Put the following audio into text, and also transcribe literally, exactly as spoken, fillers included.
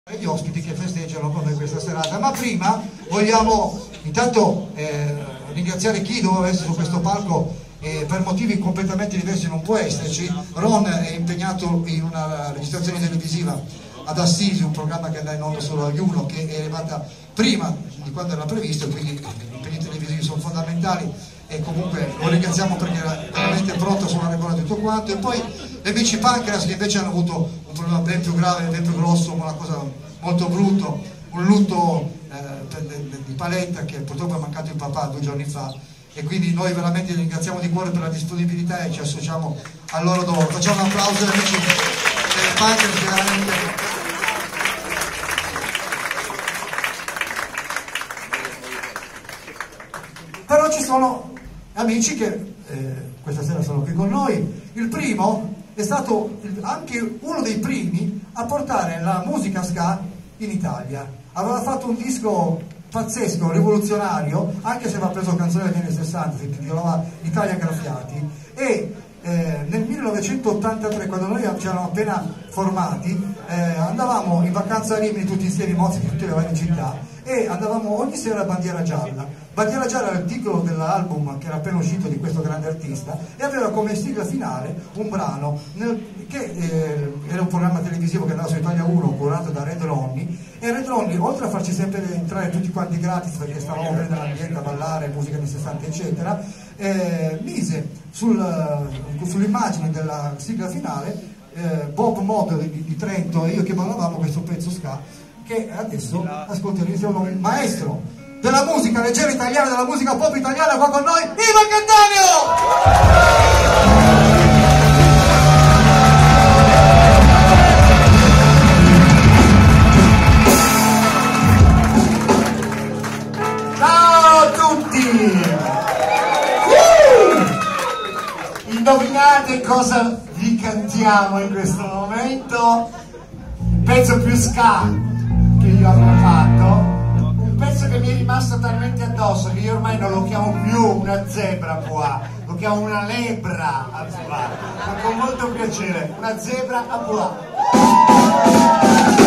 E gli ospiti che festeggiano con noi questa serata. Ma prima vogliamo intanto eh, ringraziare chi doveva essere su questo palco e per motivi completamente diversi non può esserci. Ron è impegnato in una registrazione televisiva ad Assisi, un programma che andrà in onda solo agli uno, che è arrivata prima di quando era previsto, quindi gli impegni televisivi sono fondamentali e comunque lo ringraziamo perché era veramente pronto sulla regola di tutto quanto. E poi le amici Pancras che invece hanno avuto un problema ben più grave, ben più grosso, una cosa molto brutto, un lutto eh, di Paletta, che purtroppo è mancato il papà due giorni fa, e quindi noi veramente li ringraziamo di cuore per la disponibilità e ci associamo al loro dolore. Facciamo un applauso agli amici eh, Pancras, veramente. Però ci sono amici che eh, questa sera sono qui con noi. Il primo è stato anche uno dei primi a portare la musica ska in Italia. Aveva fatto un disco pazzesco, rivoluzionario, anche se aveva preso canzoni degli anni sessanta, si intitolava Italia Graffiati, e eh, nel millenovecentottantatré, quando noi ci eravamo appena formati, eh, andavamo in vacanza a Rimini tutti insieme, mozzi di tutte le varie città, e andavamo ogni sera a Bandiera Gialla. Bandiera Gialla era il titolo dell'album che era appena uscito di questo grande artista e aveva come sigla finale un brano nel, che eh, era un programma televisivo che andava su Italia uno curato da Red Ronnie, e Red Ronnie, oltre a farci sempre entrare tutti quanti gratis perché stavamo bene nell'ambiente a ballare, musica anni sessanta eccetera, eh, mise sul, sull'immagine della sigla finale eh, Bob Modo di, di Trento e io che ballavamo questo pezzo ska, che adesso ascolteremo insieme a un maestro della musica leggera italiana, della musica pop italiana, qua con noi, Ivan Cattaneo! Ciao a tutti! Uh! Indovinate cosa vi cantiamo in questo momento? Il pezzo più ska che io avrò fatto, un pezzo che mi è rimasto talmente addosso che io ormai non lo chiamo più una zebra bois, lo chiamo una lebra a bois, ma con molto piacere, una zebra a bois.